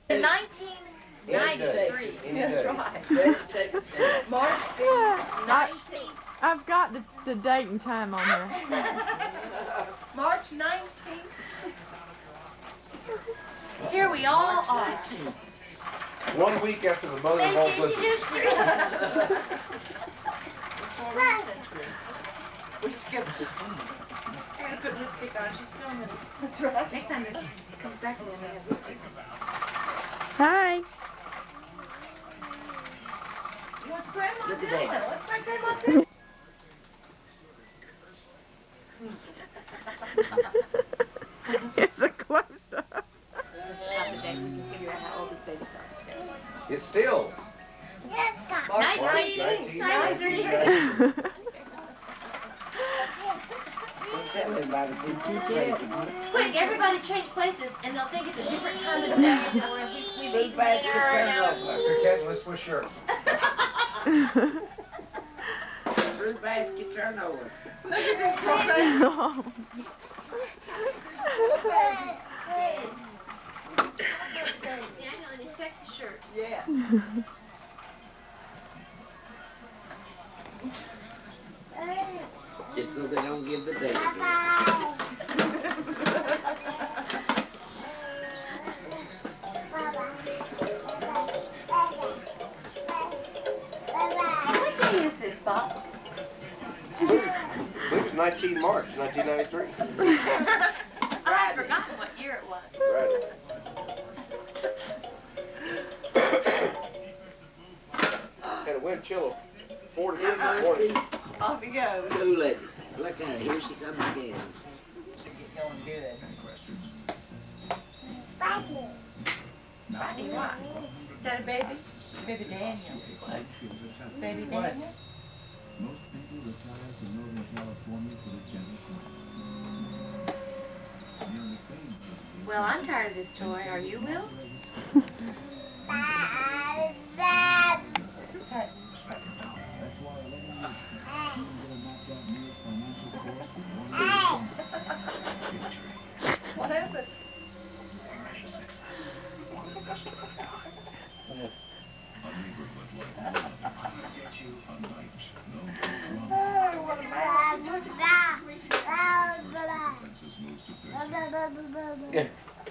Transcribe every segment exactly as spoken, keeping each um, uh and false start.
nineteen ninety-three. That's right. March nineteenth. I've got the, the date and time on there. March nineteenth. Here we all are. One week after the mother of all Making blizzards. history. We skipped it. I gotta put lipstick on. She's filming it. That's right. Next time this comes back to me, I'm gonna have lipstick. Hi. What's Grandma Look at doing? that. What's my Grandma doing? It's a close up. Not the day we can figure out how old this baby's are. It's still. nineteen ninety-three. Don't tell everybody, please keep breaking. Quick, everybody change places, and they'll think it's a different time of the day. Or if we, we've Food eaten basket dinner turn and over. Here, Cat, let's switch shirts. Fruit basket turn over. Look at this poor baby. Oh. Daniel in his Texas shirt. Yeah. Just so they don't give the date again. What day is this, Bob? I believe it was nineteen March, nineteen ninety-three. I've forgotten what year it was. Right. Had a wind chill of forty minutes Uh-uh, this morning. Off he goes. Too late. Look at it. Here she comes again. Going good. Rodney, what? Is that a baby? Baby Daniel. Baby Daniel? Most people retire to Northern California for the gentle climate. Near the same place, Well, I'm tired of this toy. Are you, Will? that's why eleven years ago, Ian knocked out Neil's financial course with one victory. What happened? Oh, what a man. Yeah.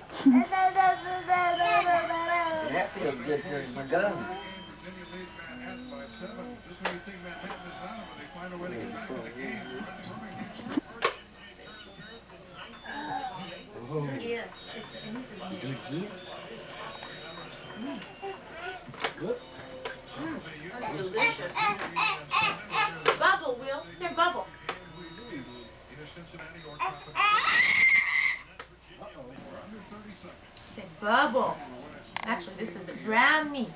That feels good turning my gums. Yes. Good, good. Good. Mm, delicious. Bubble, Will. They're bubble. Say bubble. Actually, this is a brownie.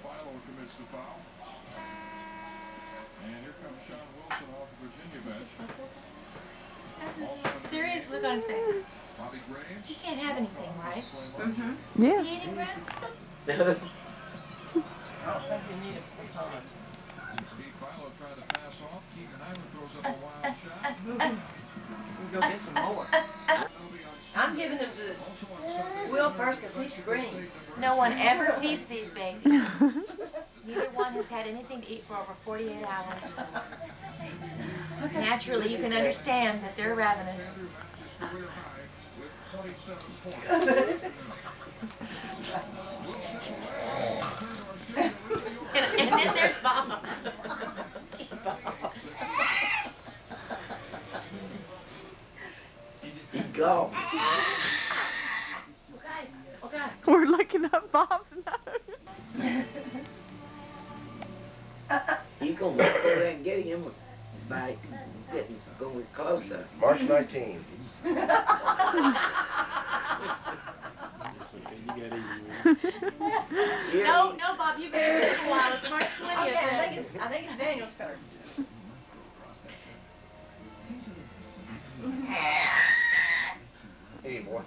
Serious look on his face. He can't have anything, right? Mm-hmm. Yeah. Is he eating bread? I don't think you need it for time. We'll go get some more. I'm giving him to Will first because he screams. No one ever feeds these babies. Neither one has had anything to eat for over forty-eight hours. Naturally, you can understand that they're ravenous. and, and then there's Mama. He gone. Okay, okay. We're looking up Bob's nose. You gonna walk over there and get him by getting going closer. March nineteenth. No, no, Bob, you've been here a while. It's March twentieth. Okay, I think it's, I think it's Daniel's turn. Hey, boy.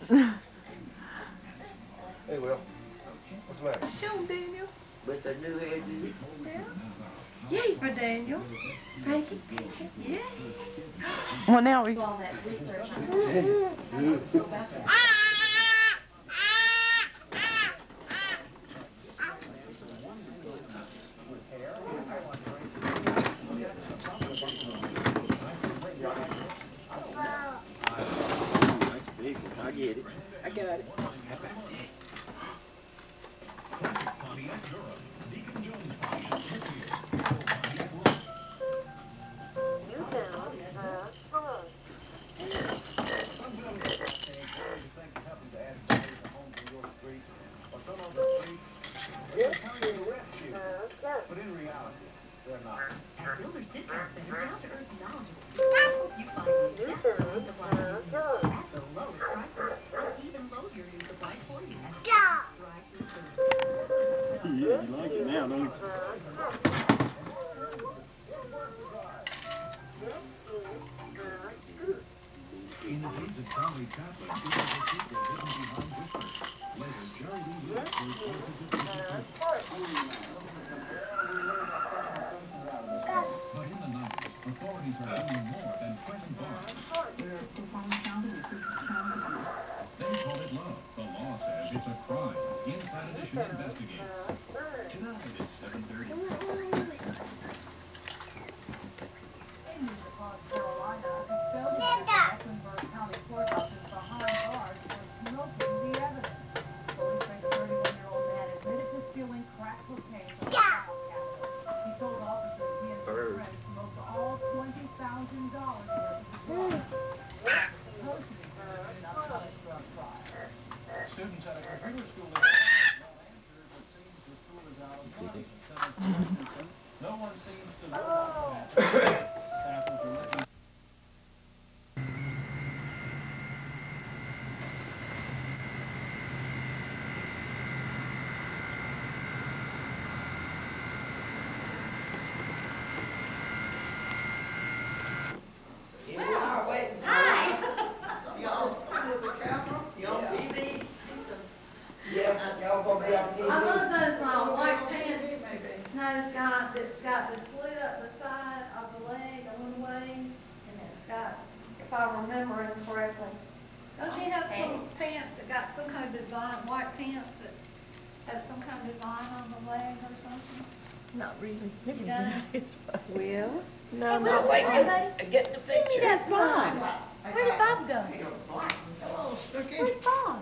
Hey, Will. What's the matter? Show him, Daniel. With the new hairdo. Yeah. Yay for Daniel. Frankie. Yeah. Well, now we. All that research on get it. I got it. But in reality, they're not. At Builder's Discount Center, down-to-earth knowledgeable. You find the best supplies supplies at the lowest prices. Or even load your new supplies for you at drive-through service. Yeah, you like it now, don't you? In the days of Charlie Chaplin, it was a secret hidden behind whispers. Later, Jerry Lee Lewis was forced to disappear. But in the nineties, authorities are doing more than present bars. They call it love. The law says it's a crime. Inside Edition investigates. Tonight at seven thirty. Students at a computer school in it seems the school is out of funds. No one seems to know that. Staffers are looking. I love those uh, white pants Snyder's got that's got the slit up the side of the leg a little ways, and it's got, if I'm remembering correctly, don't you have some pants that got some kind of design, white pants that has some kind of design on the leg or something? Not really. You don't? Well, No, no, no, wait, get, get the picture. that's Bob. Where did Bob go? Hello, Snooky. Where's Bob?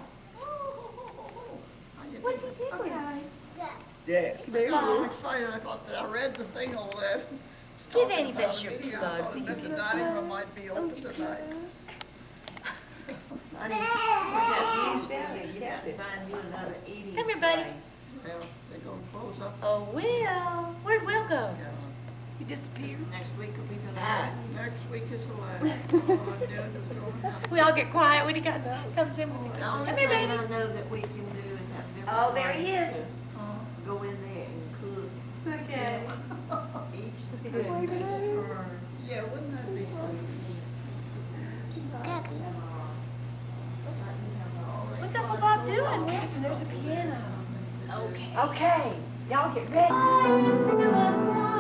What's he doing? Yeah. There I'm excited. I thought that I read the thing on there. Give Annie that shirt, Bug, so you Mister can Dining room might be open tonight. Come here, buddy. Well, they're gonna close up. Oh, Will. Where'd Will go? Yeah. He disappeared. Next week will be the last. Next week is the last. All I'm doing is going out. We all get quiet when he comes, comes in. When he The only Come here, thing baby. I know that we can do is have different. Oh, there he ways is. to Go in there and cook. Okay. Each person gets a turn. Yeah, wouldn't that be sweet? What's Uncle Bob doing? There's a piano. Okay. Okay. Y'all get ready.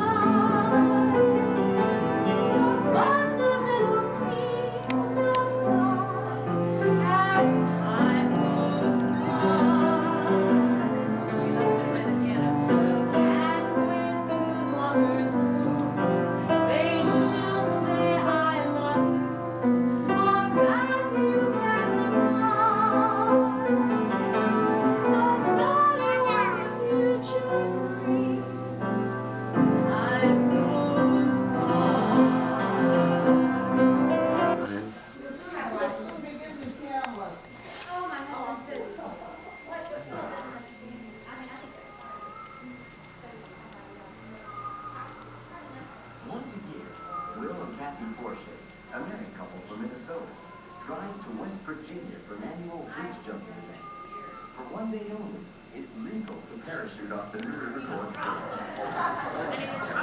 Once a year, Will and Kathy Forsythe, a married couple from Minnesota, drive to West Virginia for an annual bridge jumping event. For one day only, it's legal to parachute off the New River Gorge Bridge.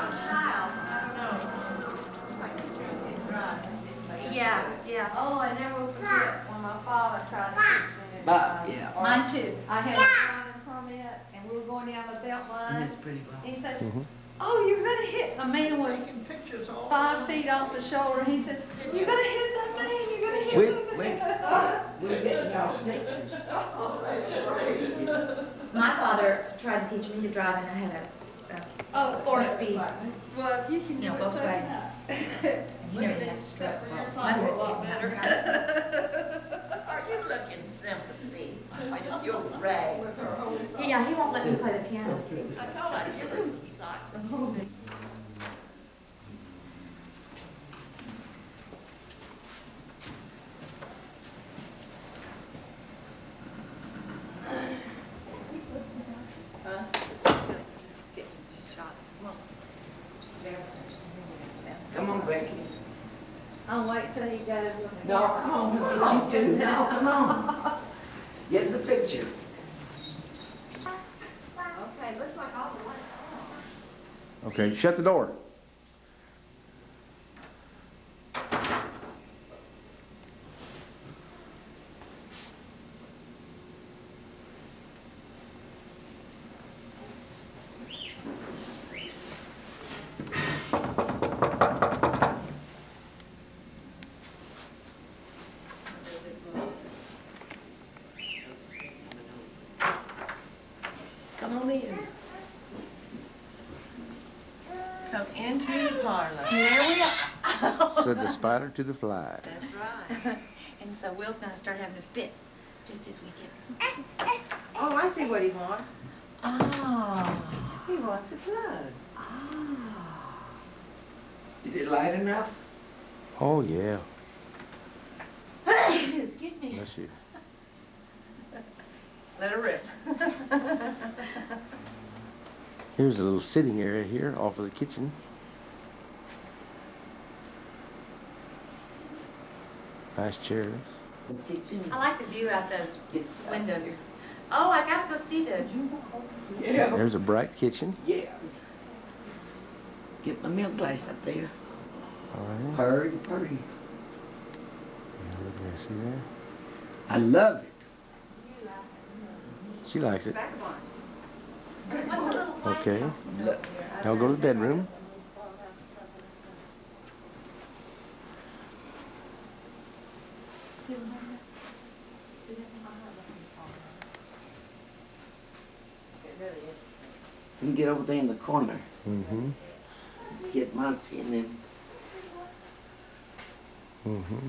Yeah, yeah. Oh, I never will forget when my father tried to teach me to Bob, drive. yeah. Mine too. I had a driving permit, and we were going down the belt line. It's pretty Bob. He says, oh, you're gonna hit, a man was Taking pictures all five feet off the shoulder. He says, you're gonna hit that man, you're gonna hit We, that we, man. we're getting y'all pictures. My father tried to teach me to drive, and I had a, a Oh, four speed. Well, if you can You know, do it both so ways. You Never need had to stroke. strap for your Mine side a was lot getting better. Are you looking won't let me play the piano. I told I'd give her some socks. Come on, Becky. I'll wait till he goes with the No, come on, look at you two. Now, come on. Get in the picture. Okay, looks like all the lights are on. Okay, shut the door. Come on in. Come into the parlor. Here we are. Said the spider to the fly. That's right. And so Will's gonna start having a fit, just as we get. Oh, I see what he wants. Oh. He wants a plug. Oh. Is it light enough? Oh, yeah. Excuse me. Bless you. Let her rip. Here's a little sitting area here off of the kitchen. Nice chairs. The kitchen. I like the view out those Get out windows. here. Oh, I gotta go see the. Yeah. There's a bright kitchen. Yeah. Get my milk glass up there. All right. Purdy, purdy. Yeah, look there, see there? I love it. She likes it. Vagabonds. Okay. Look. Now go to the bedroom. You can get over there in the corner. Mm-hmm. Get Monty and then. Mm-hmm.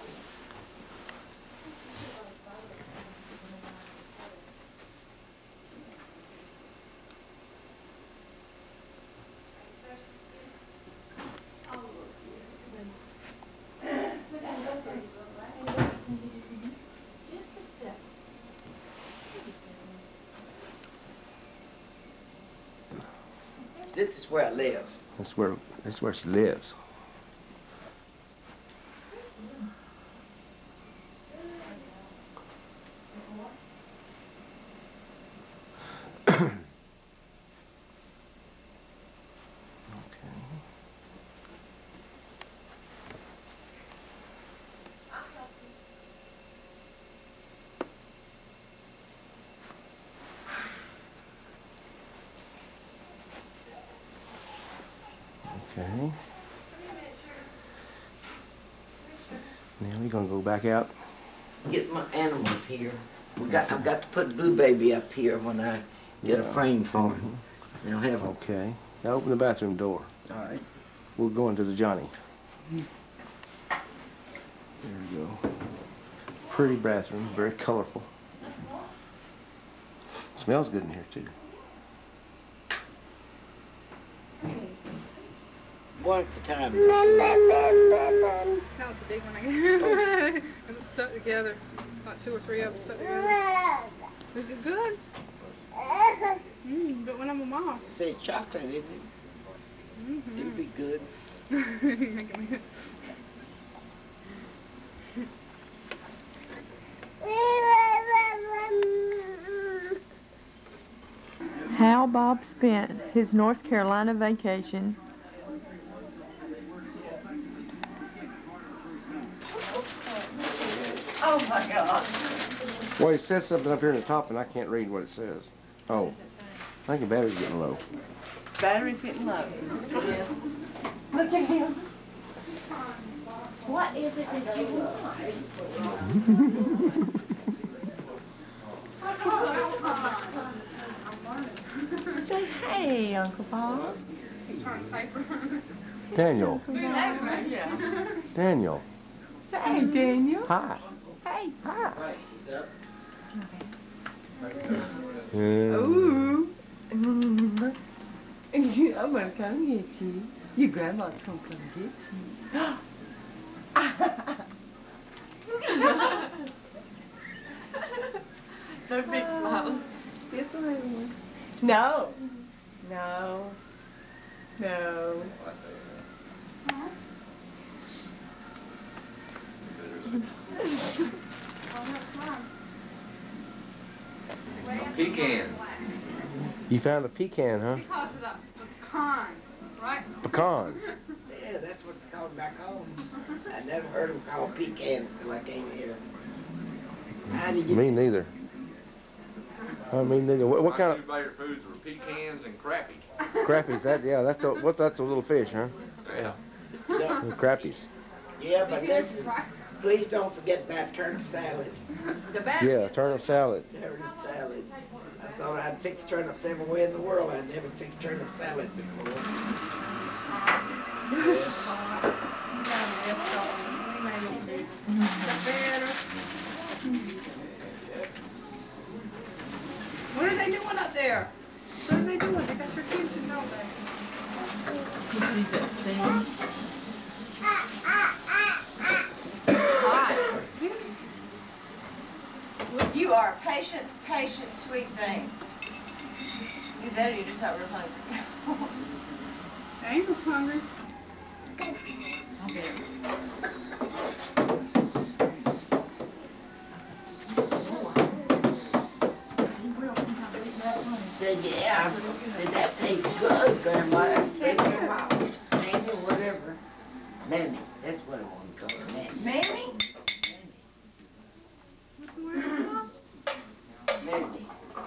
This is where I live. That's where that's where she lives. Okay. Now we're gonna go back out. Get my animals here. We got. I've got to put Blue Baby up here when I get a frame for him. They'll have. Okay. Now open the bathroom door. All right. We'll go into the Johnny. There we go. Pretty bathroom, very colorful. Smells good in here too. One at a time. That was a big one again. It was stuck together. About two or three of them stuck together. Is it good? Mm, but when I'm a mom. It says chocolate, isn't it? Mm-hmm. It'll be good. You're making me. How Bob spent his North Carolina vacation. Oh my God. Well, it says something up here in the top and I can't read what it says. Oh, I think the battery's getting low. Battery's getting low. Yeah. Look at him. What is it that you want? Say hey, Uncle Bob. Daniel. Daniel. Hey, Daniel. Hi. Hey. Hi. Right. Yep. Yeah. Ooh. Mm. I'm gonna come get you. Your grandma's gonna come get you. No big smile. Yes, I am. No. No. No. Pecan. You found a pecan, huh? He calls it a pecan, right? Pecan. Yeah, that's what they called back home. I never heard them called pecans till I came here. How did you? Me neither. I mean, neither. What, what kind of My two favorite foods were pecans and crappie. crappies? That yeah, that's a what? That's a little fish, huh? Yeah. Yeah, The crappies. yeah, but listen, please don't forget about turnip salad. The back. Yeah, turnip salad. Turnip salad. I thought I'd fix turnips everywhere in the world. I'd never fixed turnip salad before. What are they doing up there? What are they doing? They got your attention, don't they? Hi. You are a patient, patient, sweet thing. You that or you just not real hungry. Angel's hungry. Okay. Said, yeah, said that tastes good, Grandma. Said, Grandma, Mammy, whatever. Mammy, that's what I want to call her, Mammy. Mammy? Mammy.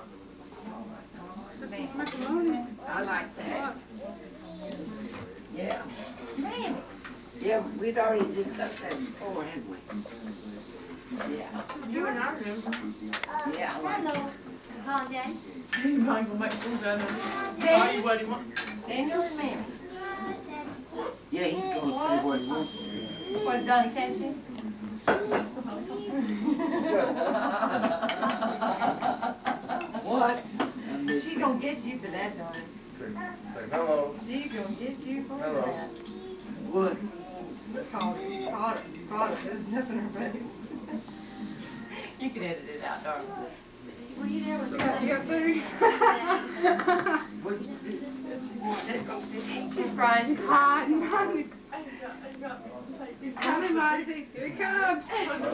Macaroni. I like that. Yeah. Mammy. Yeah, we'd already discussed that before, hadn't we? Yeah. You and I remember. Yeah, I like Hello. Hi, Daddy. You might go make food out of it. Daddy? What do you want? Daniel and Mammy. Yeah, he's going to say what he wants to do. What did Donnie catch you? What? She gonna get you for that, Donnie. Say hello. She gonna get you for Hello. that. What? Caught her, caught her, caught her. There's nothing in her face. You can edit it out, darling. Were you there with You got, you got food? She's frying. She's hot and hungry. He's coming, Monty. Here he comes.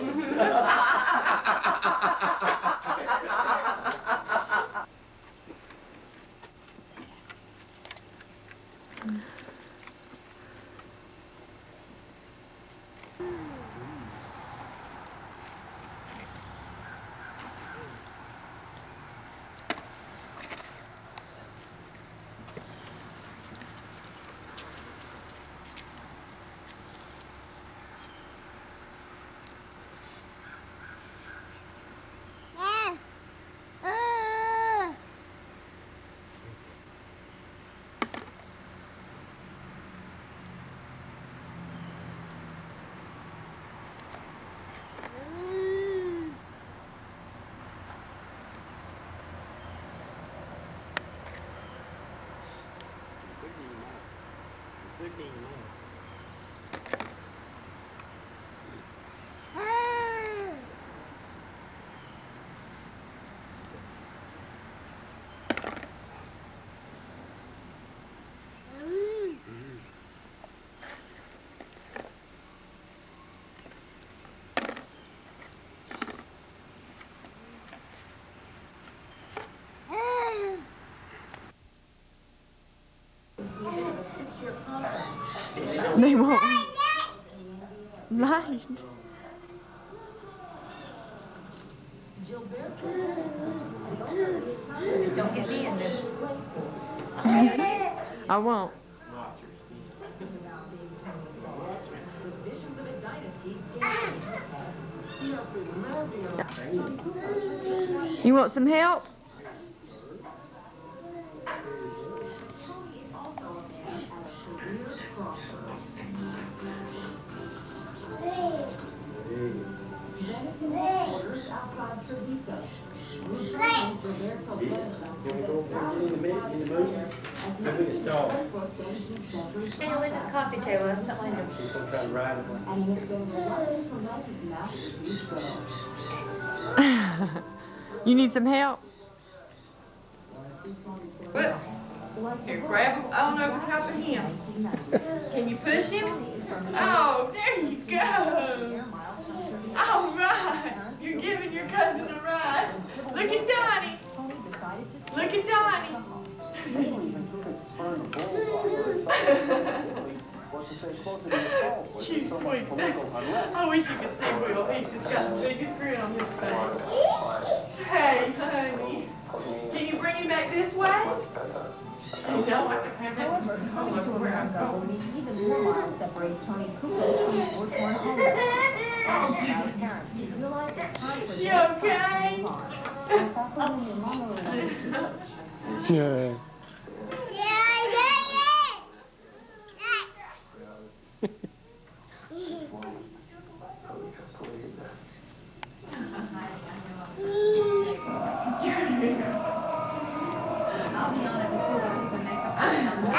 They won't light. Just don't get me in this. I won't. You want some help? Yeah. Maybe it's tall. Hey, look at the coffee table, that's something later. She's gonna try to ride it. You need some help? Well, here, grab him. I don't know if you're helping him. Can you push him? Oh, there you go. All right. You're giving your cousin a ride. Look at Donnie. Look at Donnie. She's sweet. I wish you could see Will. He's just got the biggest grin on his face. Hey, honey. Can you bring him back this way? You don't like to have that control over where I'm going. Even more miles separate Tony Kukoc from the sports one home. You realize it's time for You okay? Yeah. I'll be on it before we put the makeup on.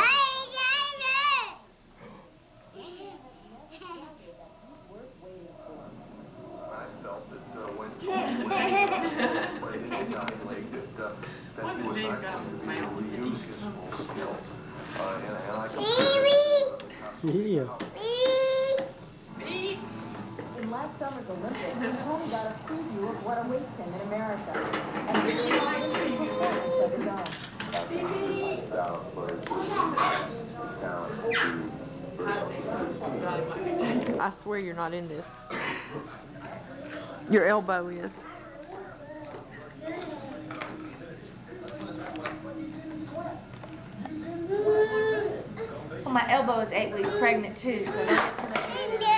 I felt that uh, when she played in the Italian League, that, uh, that he was not going to be able to use his full skill. Uh, and, and I consider Yeah. In last summer's Olympics, Tony got a preview of what awaits him in America. And he realized his performance of his own. I swear you're not in this. Your elbow is. Well, my elbow is eight weeks pregnant too, so don't get too much in it.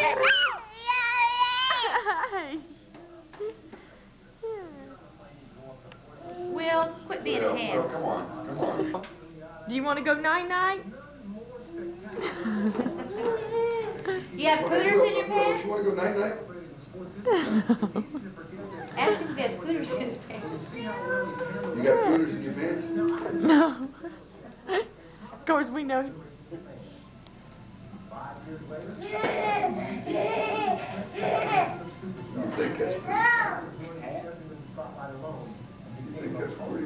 Will, quit being a ham. Come on, come on. Do you want to go night-night? You have cooters in your pants? You want to go night-night? Ask him if he has cooters in his pants. You got cooters in your pants? No. Of course, we know. You think that's pretty? You think that's pretty?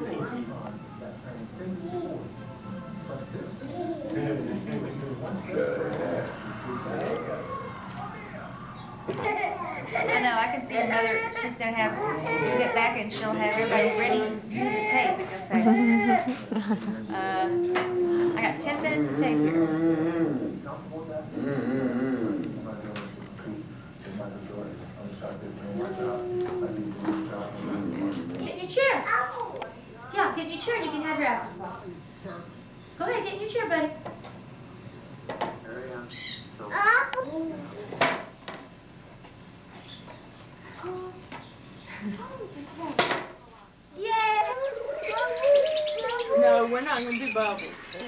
I know, I can see your mother, she's gonna have, you get back and she'll have everybody ready to view the tape and just say, uh, I got ten minutes of tape here. Get in your chair. Yeah, get in your chair and you can have your applesauce. Go ahead, get in your chair, buddy. No, we're not going to do bubbles.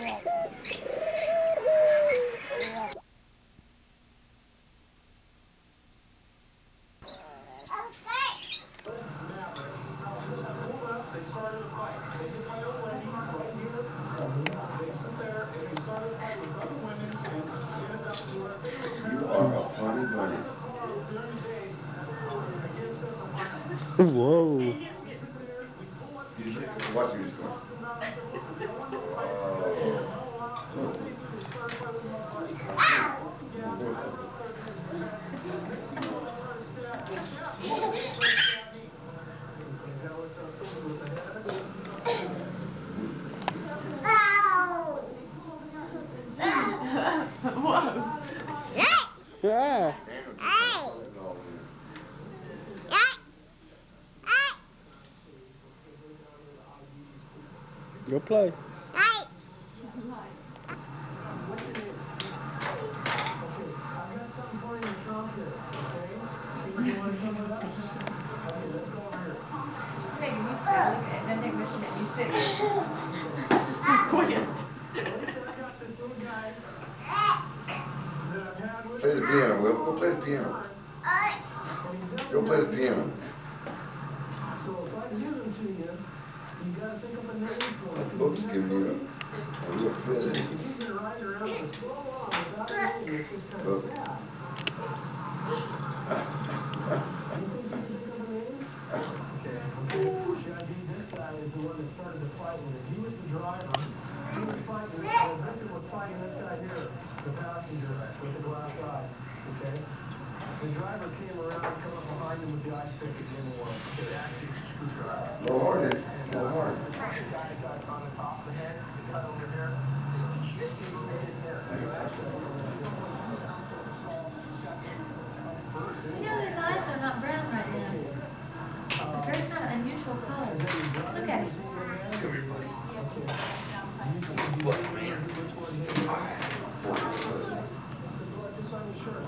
Whoa. Watch you just go. Whoa. Yeah. Go play. Maybe we start looking at that thing wishing that you sick. Quit. Play the piano, Will. Go play the piano. Go play the piano. That book's giving you a, a real fit, ain't it? Look. The driver came around, come up behind him with the ice pick and didn't work. It actually screwdriver. No hard, it, no hard. The guy got on the top of the head, the cut over here. You know, his eyes are not brown right now. They're very kind of unusual color. Look at it. Come here, buddy. Look, man.